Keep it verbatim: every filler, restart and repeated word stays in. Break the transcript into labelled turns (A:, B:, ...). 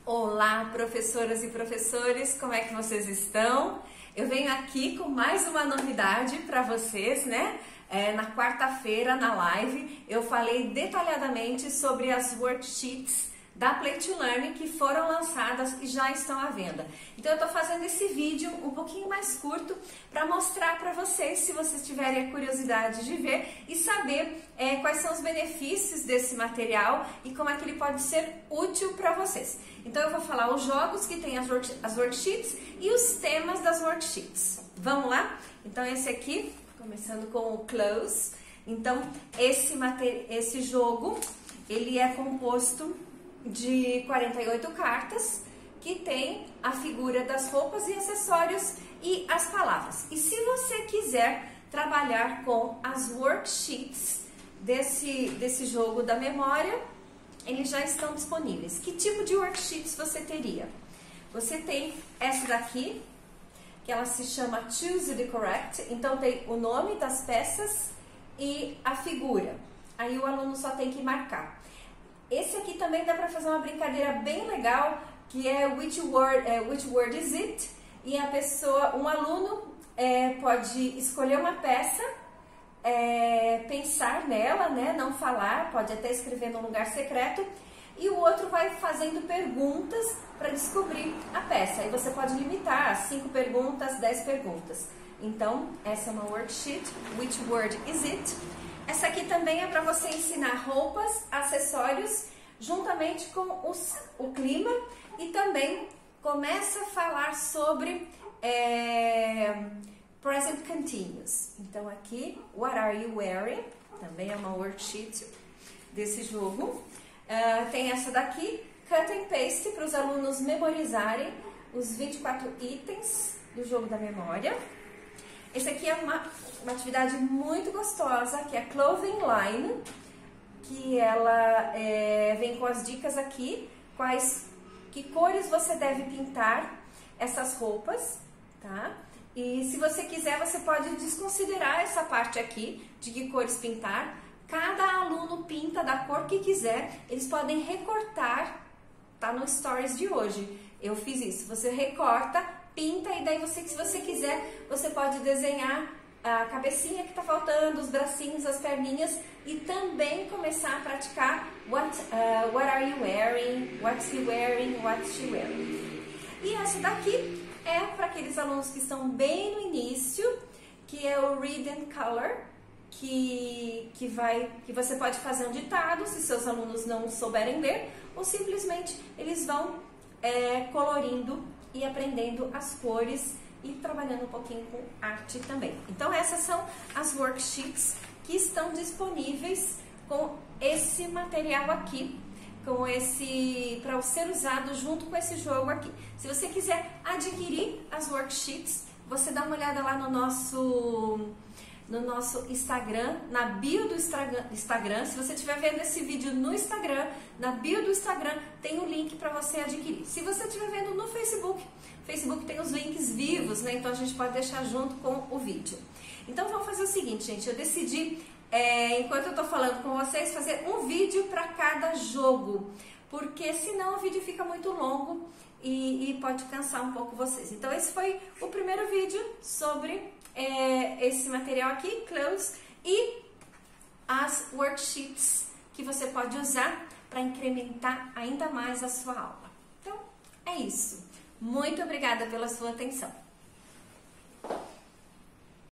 A: Olá, professoras e professores, como é que vocês estão? Eu venho aqui com mais uma novidade para vocês, né? É, na quarta-feira, na live, eu falei detalhadamente sobre as worksheets da Play to Learn que foram lançadas e já estão à venda. Então eu estou fazendo esse vídeo um pouquinho mais curto para mostrar para vocês, se vocês tiverem a curiosidade de ver e saber é, quais são os benefícios desse material e como é que ele pode ser útil para vocês. Então eu vou falar os jogos que tem as, work, as worksheets e os temas das worksheets. Vamos lá? Então esse aqui, começando com o Close. Então esse, esse jogo, ele é composto de quarenta e oito cartas, que tem a figura das roupas e acessórios e as palavras. E se você quiser trabalhar com as worksheets desse, desse jogo da memória, eles já estão disponíveis. Que tipo de worksheets você teria? Você tem essa daqui, que ela se chama Choose the Correct, então tem o nome das peças e a figura. Aí o aluno só tem que marcar. Esse aqui também dá para fazer uma brincadeira bem legal, que é which word, é, which word is it? E a pessoa, um aluno é, pode escolher uma peça, é, pensar nela, né, não falar, pode até escrever num lugar secreto, e o outro vai fazendo perguntas para descobrir a peça. Aí você pode limitar a cinco perguntas, dez perguntas. Então, essa é uma worksheet, which word is it? Essa aqui também é para você ensinar roupas, acessórios, juntamente com os, o clima, e também começa a falar sobre é, present continuous. Então aqui, what are you wearing? Também é uma worksheet desse jogo. Uh, tem essa daqui, cut and paste, para os alunos memorizarem os vinte e quatro itens do jogo da memória. Esse aqui é uma, uma atividade muito gostosa, que é Clothing Line, que ela é, vem com as dicas aqui, quais, que cores você deve pintar essas roupas, tá? E se você quiser, você pode desconsiderar essa parte aqui, de que cores pintar. Cada aluno pinta da cor que quiser, eles podem recortar, tá no Stories de hoje. Eu fiz isso, você recorta, pinta, e daí você, se você quiser, você pode desenhar a cabecinha que tá faltando, os bracinhos, as perninhas, e também começar a praticar what, uh, what are you wearing, what's he wearing, what's she wearing. E essa daqui é para aqueles alunos que estão bem no início, que é o Read and Color, que, que, vai, que você pode fazer um ditado, se seus alunos não souberem ler, ou simplesmente eles vão é, colorindo e aprendendo as cores e trabalhando um pouquinho com arte também. Então essas são as worksheets que estão disponíveis com esse material aqui, com esse, para ser usado junto com esse jogo aqui. Se você quiser adquirir as worksheets, você dá uma olhada lá no nosso no nosso Instagram, na bio do Instagram. Se você estiver vendo esse vídeo no Instagram, na bio do Instagram tem um link para você adquirir. Se você estiver vendo no Facebook, Facebook tem os links vivos, né? Então a gente pode deixar junto com o vídeo. Então vamos fazer o seguinte, gente, eu decidi, é, enquanto eu estou falando com vocês, fazer um vídeo para cada jogo, porque senão o vídeo fica muito longo e, e pode cansar um pouco vocês. Então esse foi o primeiro vídeo sobre É, esse material aqui, Close, e as worksheets que você pode usar para incrementar ainda mais a sua aula. Então, é isso. Muito obrigada pela sua atenção.